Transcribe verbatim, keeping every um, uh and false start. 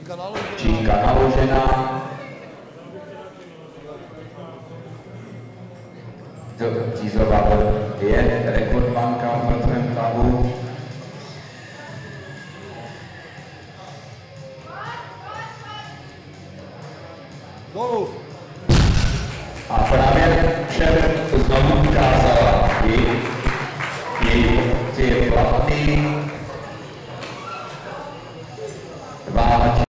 Čítka naložená. Řízová je rekordmanka v velkém tahu. A právě před